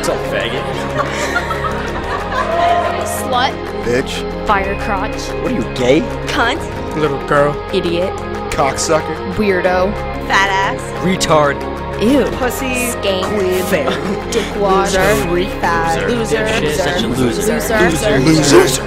What's up, faggot? Slut. Bitch. Fire crotch. What are you, gay? Cunt. Little girl. Idiot. Cocksucker. Weirdo. Fat ass. Retard. Ew. Pussy. Skank. Queen. Fairy. Dickwad. Freak. Fat. Loser. Dipshit. Such a loser. Loser.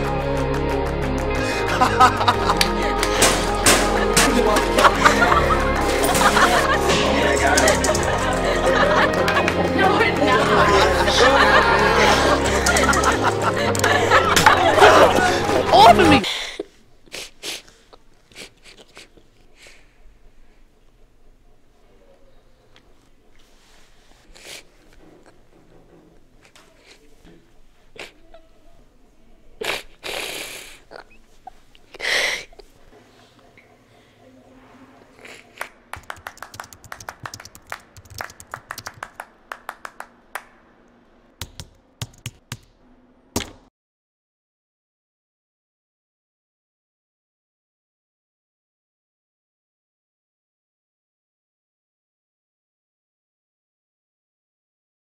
Off of me!